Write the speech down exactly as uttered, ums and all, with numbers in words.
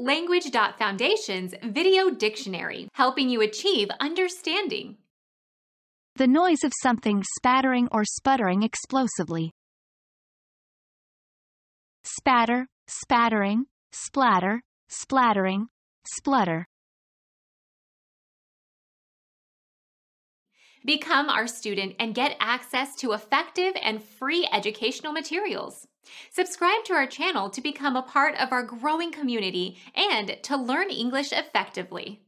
Language.Foundation's Video Dictionary, helping you achieve understanding. The noise of something spattering or sputtering explosively. Spatter, spattering, splatter, splattering, splutter. Become our student and get access to effective and free educational materials. Subscribe to our channel to become a part of our growing community and to learn English effectively.